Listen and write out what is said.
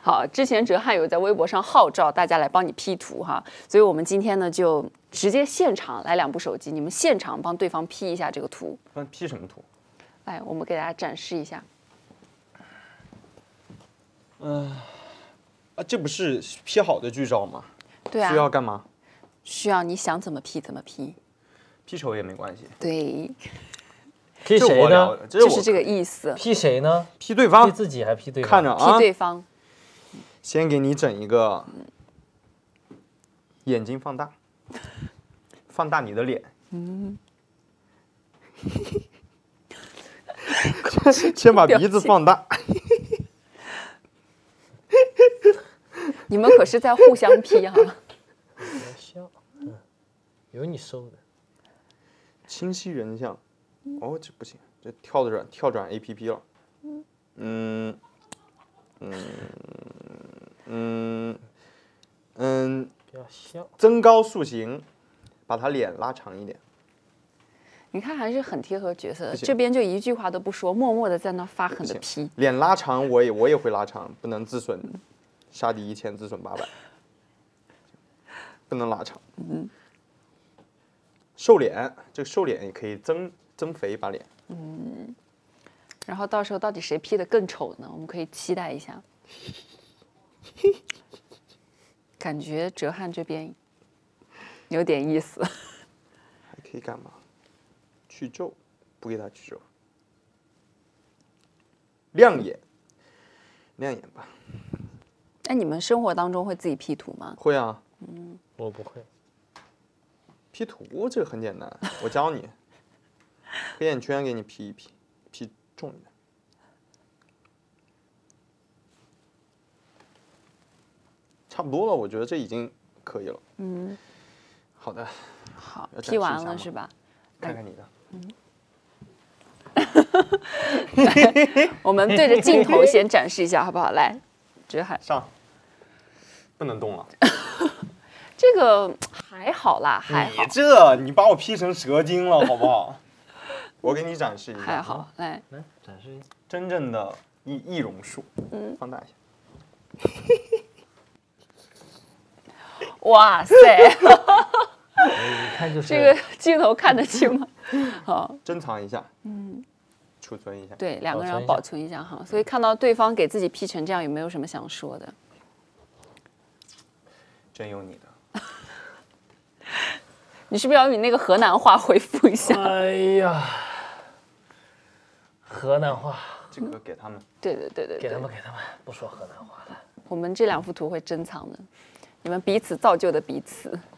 好，之前哲瀚有在微博上号召大家来帮你 P 图哈，所以我们今天呢就直接现场来2部手机，你们现场帮对方 P 一下这个图。 P 什么图？ 来，我们给大家展示一下。 这不是 P 好的剧照吗？ 对啊。 需要干嘛？ 需要你想怎么 P 怎么 P。P 丑也没关系。 对。 P 谁呢？ 就是这个意思。 P 谁呢 ？P 对方。 P 自己还 P 对方？ 看着啊。 P 对方。 先给你整一个眼睛放大，放大你的脸。先把鼻子放大。 你们可是在互相 P 哈。 笑，有你收的。 清晰人像，哦，这不行，这跳转 APP 了。 不要笑。 增高塑形，把他脸拉长一点。 你看还是很贴合角色的，这边就一句话都不说，默默的在那发狠的 P。 脸拉长，我也会拉长，不能自损，杀敌1000自损800，不能拉长。瘦脸，这个瘦脸也可以增肥一把脸。 然后到时候到底谁 P 的更丑呢？我们可以期待一下。感觉哲瀚这边有点意思。 还可以干嘛？去皱，不给他去皱。亮眼吧。 哎，你们生活当中会自己 P 图吗？ 会啊。 我不会。 P 图这个很简单，我教你。黑眼圈给你 P 一 P 重一点。差不多了，我觉得这已经可以了。好的。 好 ，P 完了是吧？ 看看你的。 我们对着镜头先展示一下，好不好？来，哲瀚上。不能动了。 这个还好啦，还好。 你把我 P 成蛇精了，好不好？我给你展示一下。 还好，来展示一下真正的易容术。放大一下。 哇塞！ 一看就是这个镜头看得清吗？好， 珍藏一下。储存一下。 对，两个人要保存一下哈。所以看到对方给自己 P 成这样，有没有什么想说的？ 真有你的。 你是不是要用你那个河南话回复一下？ 哎呀，河南话。 这个给他们。 对， 给他们，不说河南话了。 我们这2幅图会珍藏的，你们彼此造就的彼此。